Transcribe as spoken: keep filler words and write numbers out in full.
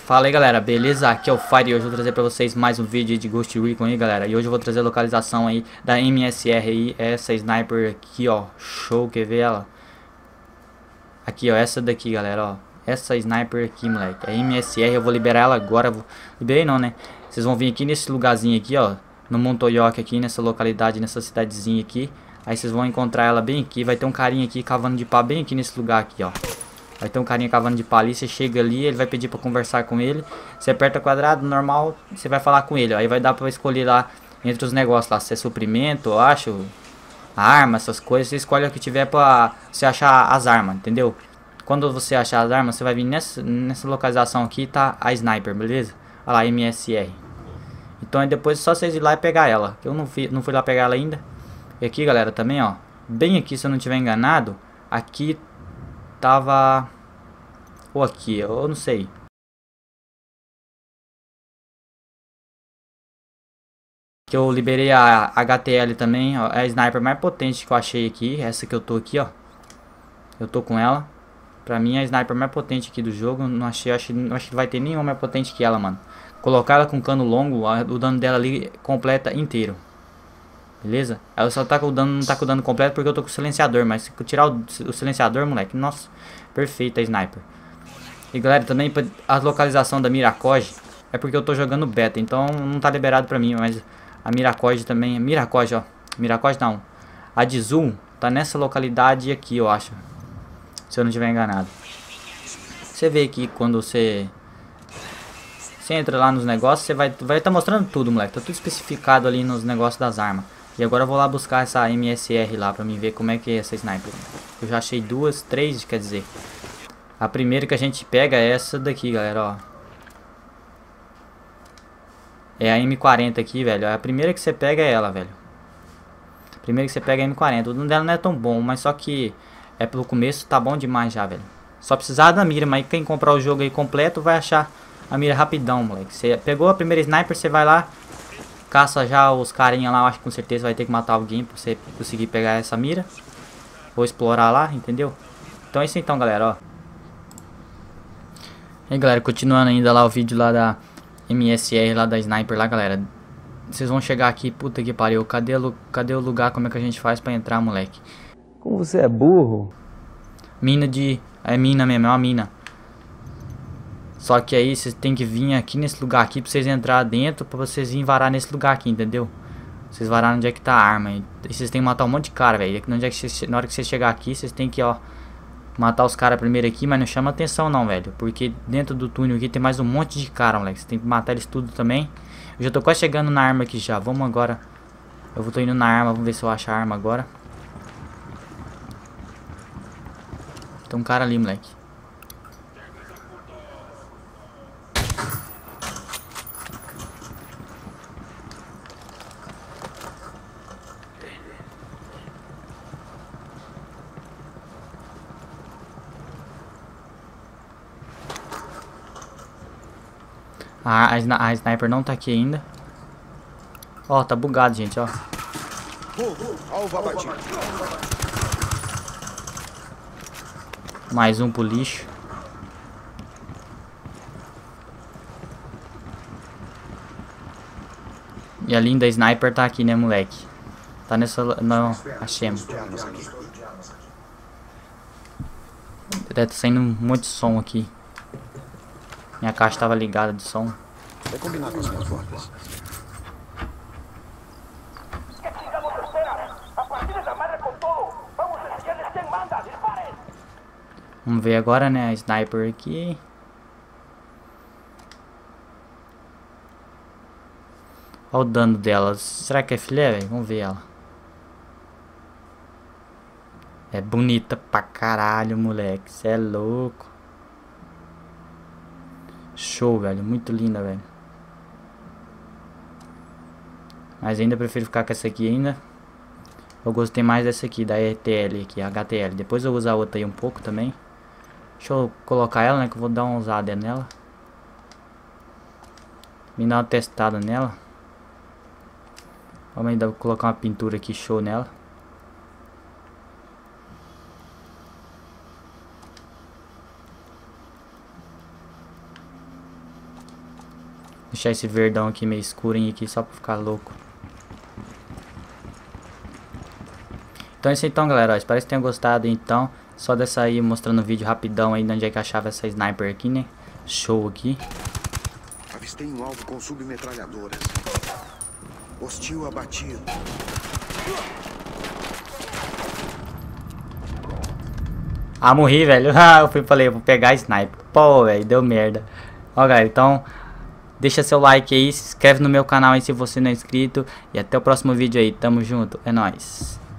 Fala aí galera, beleza? Aqui é o Fire e hoje eu vou trazer pra vocês mais um vídeo de Ghost Recon aí galera. E hoje eu vou trazer a localização aí da M S R aí, essa sniper aqui ó, show, quer ver ela? Aqui ó, essa daqui galera ó, essa sniper aqui moleque, a M S R eu vou liberar ela agora, vou... liberei não né, vocês vão vir aqui nesse lugarzinho aqui ó, no Montoyoc aqui, nessa localidade, nessa cidadezinha aqui. Aí vocês vão encontrar ela bem aqui, vai ter um carinha aqui cavando de pá bem aqui nesse lugar aqui ó. Vai ter um carinha cavando de pá ali, você chega ali, ele vai pedir pra conversar com ele. Você aperta quadrado, normal, você vai falar com ele. Ó. Aí vai dar pra escolher lá, entre os negócios lá, se é suprimento, eu acho, arma, essas coisas. Você escolhe o que tiver pra você achar as armas, entendeu? Quando você achar as armas, você vai vir nessa, nessa localização aqui, tá a sniper, beleza? Olha lá, M S R. Então aí depois é só vocês ir lá e pegar ela. Eu não fui, não fui lá pegar ela ainda. E aqui galera, também ó, bem aqui, se eu não estiver enganado, aqui tava... ou aqui, eu não sei. Que eu liberei a H T L também, ó, é a sniper mais potente que eu achei aqui. Essa que eu tô aqui, ó. Eu tô com ela. Pra mim é a sniper mais potente aqui do jogo. Não achei, acho, não acho que vai ter nenhuma mais potente que ela, mano. Colocar ela com cano longo, o dano dela ali completa inteiro. Beleza? Ela só tá com o dano, não tá com o dano completo porque eu tô com o silenciador. Mas se eu tirar o, o silenciador, moleque, nossa, perfeita a sniper. E galera, também a localização da Miracoge é porque eu tô jogando beta, então não tá liberado pra mim, mas a Miracoge também, Miracoge ó, Miracoge não, a de Zoom tá nessa localidade aqui eu acho, se eu não estiver enganado. Você vê aqui quando você, você entra lá nos negócios, você vai vai tá mostrando tudo moleque, tá tudo especificado ali nos negócios das armas. E agora eu vou lá buscar essa M S R lá pra mim ver como é que é essa sniper. Eu já achei duas, três quer dizer. A primeira que a gente pega é essa daqui, galera, ó. É a M quarenta aqui, velho. A primeira que você pega é ela, velho. A primeira que você pega é a M quarenta. O dano dela não é tão bom, mas só que é pelo começo, tá bom demais já, velho. Só precisar da mira, mas quem comprar o jogo aí completo vai achar a mira rapidão, moleque. Você pegou a primeira sniper, você vai lá, caça já os carinha lá, eu acho que com certeza vai ter que matar alguém pra você conseguir pegar essa mira. Ou explorar lá, entendeu? Então é isso então, galera, ó. E aí galera, continuando ainda lá o vídeo lá da M S R, lá da sniper lá galera. Vocês vão chegar aqui, puta que pariu, cadê, cadê o lugar, como é que a gente faz pra entrar moleque? Como você é burro? Mina de, é mina mesmo, é uma mina. Só que aí vocês tem que vir aqui nesse lugar aqui pra vocês entrar dentro, pra vocês virem varar nesse lugar aqui, entendeu? Vocês vararam onde é que tá a arma, e vocês tem que matar um monte de cara velho. É na hora que vocês chegar aqui, vocês tem que ó... matar os caras primeiro aqui, mas não chama atenção não, velho. Porque dentro do túnel aqui tem mais um monte de cara, moleque. Você tem que matar eles tudo também. Eu já tô quase chegando na arma aqui já. Vamos agora. Eu vou tô indo na arma, vamos ver se eu acho a arma agora. Tem um cara ali, moleque. A, a, a sniper não tá aqui ainda. Ó, tá bugado, gente, ó. Mais um pro lixo. E a linda sniper tá aqui, né, moleque? Tá nessa... não, achemos. Tá saindo um monte de som aqui. Minha caixa estava ligada de som. Vai combinar com as minhas ordens. Vamos ver agora, né? A sniper aqui. Olha o dano dela. Será que é filé, velho? Vamos ver ela. É bonita pra caralho, moleque. Cê é louco. Show, velho. Muito linda, velho. Mas ainda prefiro ficar com essa aqui ainda. Eu gostei mais dessa aqui, da R T L aqui, a H T L. Depois eu vou usar outra aí um pouco também. Deixa eu colocar ela, né, que eu vou dar uma usada nela. Me dar uma testada nela. Vamos ainda colocar uma pintura aqui, show nela. Deixar esse verdão aqui meio escurinho aqui só pra ficar louco. Então é isso então, galera. Ó, espero que vocês tenham gostado. Então, só dessa aí mostrando o vídeo rapidão aí de onde é que eu achava essa sniper aqui, né? Show aqui. Avistei um alvo com submetralhadoras. Hostil abatido. Ah, morri, velho. Ah, eu fui, falei, eu vou pegar a sniper. Pô, velho, deu merda. Ó, galera, então deixa seu like aí, se inscreve no meu canal aí se você não é inscrito. E até o próximo vídeo aí, tamo junto, é nóis.